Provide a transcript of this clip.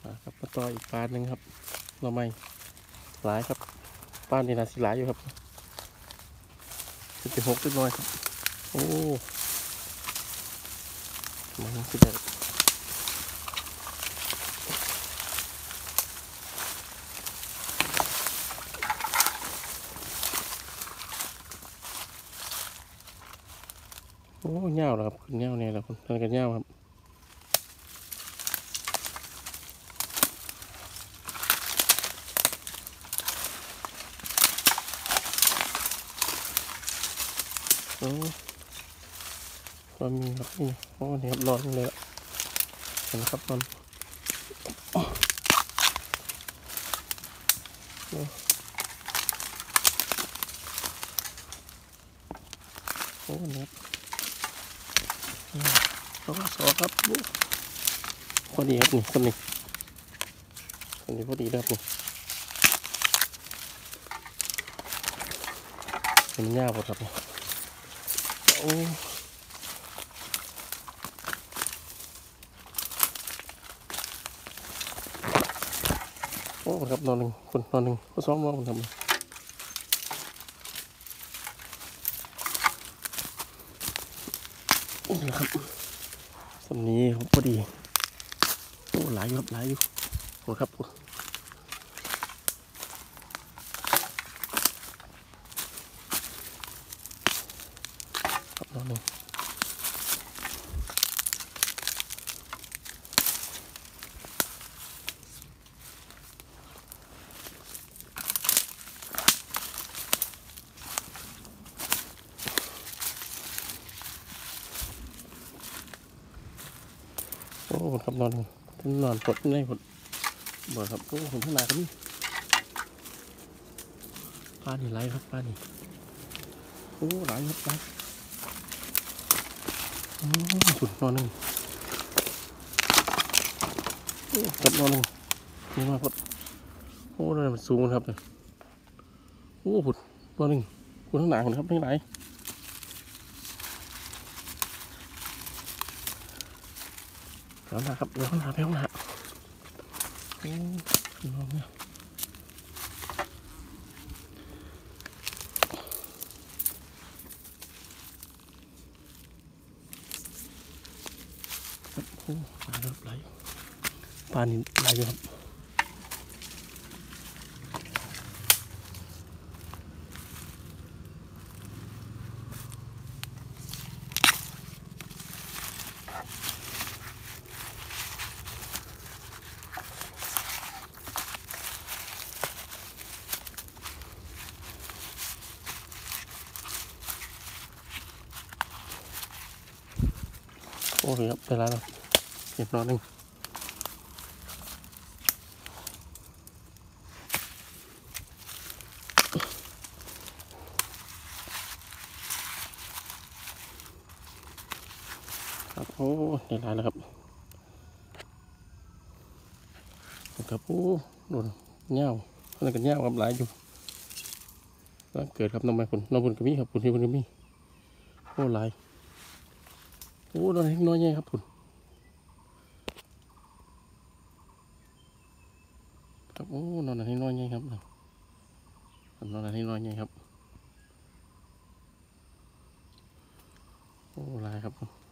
ครับมาต่ออีกปลาหนึ่งครับเราไม่หลายครับปลานี่น่าสิหลายอยู่ครับเป็น6เล็กน้อยครับโอ้มันสิได้โอ้เงาแล้วครับเงาเนี่ยแหละคนนั่นก็เงาครับโอ้ก็มีครับนี่โอ้นี่ครับร้อนเลยเห็นครับมันโอ้เนี่ยสองครับพอดีครับนี่คนนี้พอดีแล้วนี่เป็นเงาหมดครับโอ้โอ้ครับนอนหนึ่งคนนอนหนึ่งก็ซ้อมนอนทำนี่ครับส่วนนี้พอดีโอ้หลายอยู่ครับหลายอยู่โอ้ครับครับนอนหนึ่งโอ้ครับนอนหนึ่งนอนปวดไม่ปวดบ่ครับโอ้ผมข้างหน้าครับนี่ปลานี่ไรครับปลานี่โอ้หลายครับหลายโอ้ขุดนอนหนึ่งโอ้ครับนอนหนึ่งนี่มาพดโอ้ระดับสูงครับเนี่ยโอ้ขุดนอนหนึ่งขุดข้างหน้าคนครับไม่ไหลเดี๋ยวนะครับเดี๋ยวข้างหน้าไปข้างหน้าโอ้นอนเนี่ยโอ้ปลาเริ่มไหลปลานี่ไหลอยู่ครับโอ้ยครับไปแล้วเก็บนอนหนึ่งครับโอ้ได้หลายแล้วครับครับโอ้โดนเงาอะไรกันเงาครับหลายอยู่แล้วเกิดครับน้องไม้ผลน้องผลกระมี่ครับผลที่ผลกระมี่โอ้หลายโอ้นอนน้อยใหญ่ครับผลครับโอ้นอนน้อยใหญ่ครับนอนน้อยใหญ่ครับโอ้หลายครับ